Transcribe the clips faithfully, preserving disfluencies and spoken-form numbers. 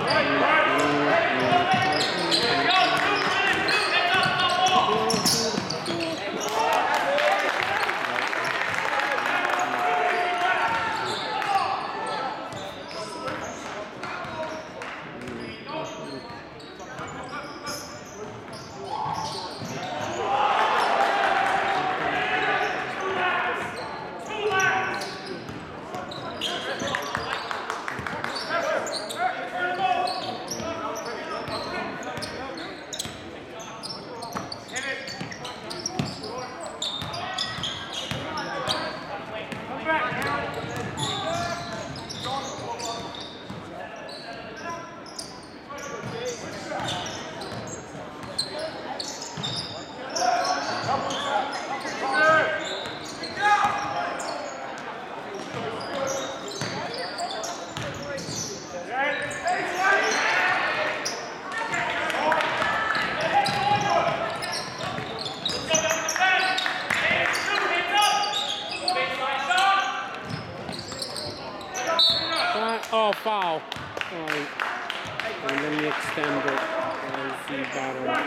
Oh, foul. Sorry. And then you extend it. I see better.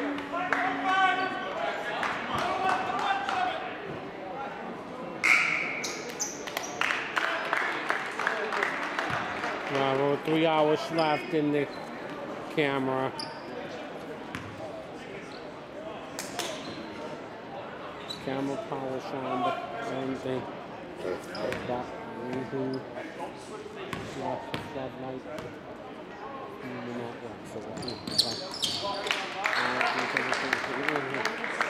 Well, we're three hours left in the camera. Camera polish on, but anything. That, mm-hmm. Floodlight. Maybe not work, so we'll see.